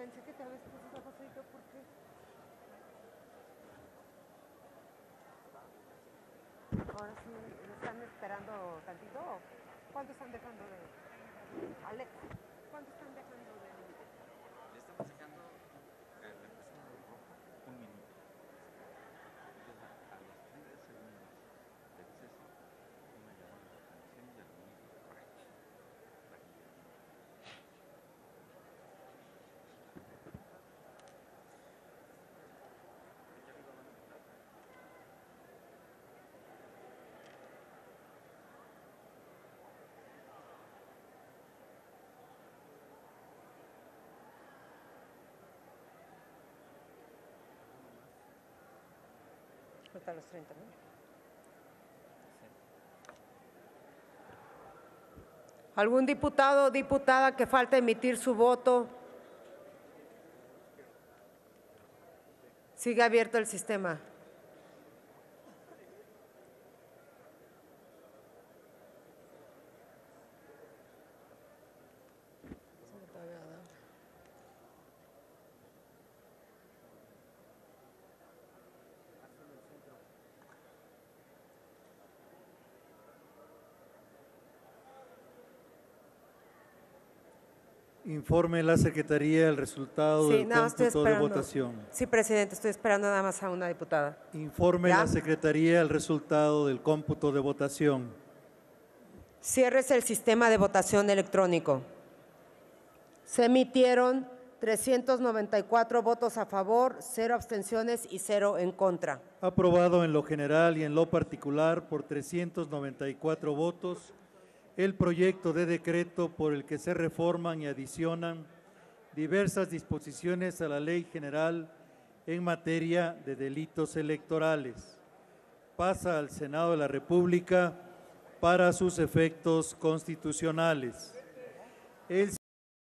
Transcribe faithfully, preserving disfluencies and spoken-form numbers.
Pensé que te habías puesto pasadito, ¿por qué? Ahora sí, ¿me están esperando tantito? ¿Cuánto están dejando de...? Alex, ¿cuánto están dejando de...? Le estamos sacando el empezado rojo un minuto. Entonces, a los treinta segundos de exceso, una llamada de atención y al minuto correcto. Hasta los treinta, ¿no? ¿Algún diputado o diputada que falta emitir su voto? Sigue abierto el sistema. Informe la Secretaría el resultado Sí, del nada más estoy cómputo de esperando. votación. Sí, presidente, estoy esperando nada más a una diputada. Informe ¿Ya? la Secretaría el resultado del cómputo de votación. Cierres el sistema de votación electrónico. Se emitieron trescientos noventa y cuatro votos a favor, cero abstenciones y cero en contra. Aprobado en lo general y en lo particular por trescientos noventa y cuatro votos el proyecto de decreto por el que se reforman y adicionan diversas disposiciones a la Ley General en materia de delitos electorales. Pasa al Senado de la República para sus efectos constitucionales. El